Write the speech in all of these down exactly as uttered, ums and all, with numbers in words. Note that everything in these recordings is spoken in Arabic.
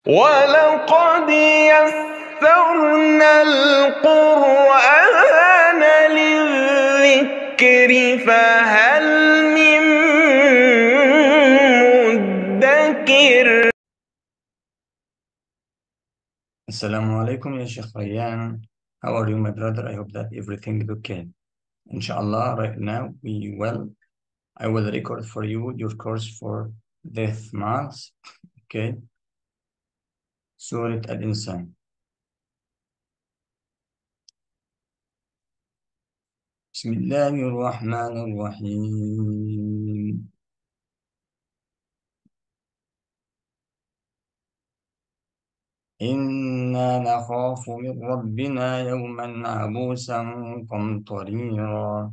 ولقد يسرنا القرآن للذكر فهل من مدكر. Assalamu alaikum ya Sheikh Rayyan. How are you, my brother? I hope that everything is okay. Inshallah, right now we will I will record for you your course for this month. Okay. Surah Al-Insan. بسم الله الرحمن الرحيم. إنا نخاف من ربنا يوما عبوسا قمطريرا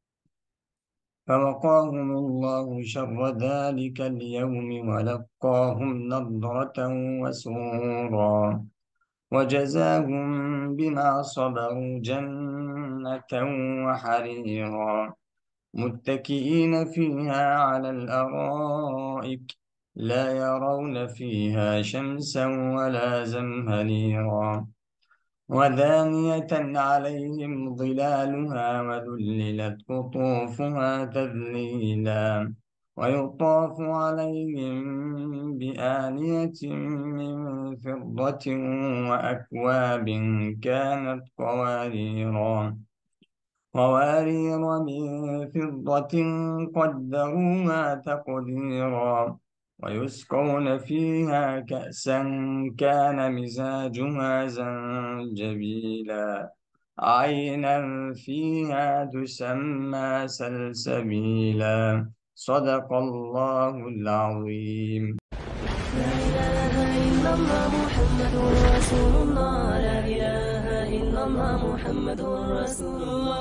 فوقاهم الله شر ذلك اليوم ولقاهم نضرة وسرورا وجزاهم بما صبروا جنة وحريرا متكئين فيها على الأرائك لا يرون فيها شمسا ولا زمهريرا ودانية عليهم ظلالها وذللت قطوفها تذليلا ويطاف عليهم بآنية من فضة وأكواب كانت قواريرا قوارير من فضة قدروها تقديرا ويسقون فيها كأسا كان مزاجها زنجبيلا عينا فيها تسمى سلسبيلا صدق الله العظيم. لا إله إلا الله محمد رسول الله. لا إله إلا الله محمد رسول الله.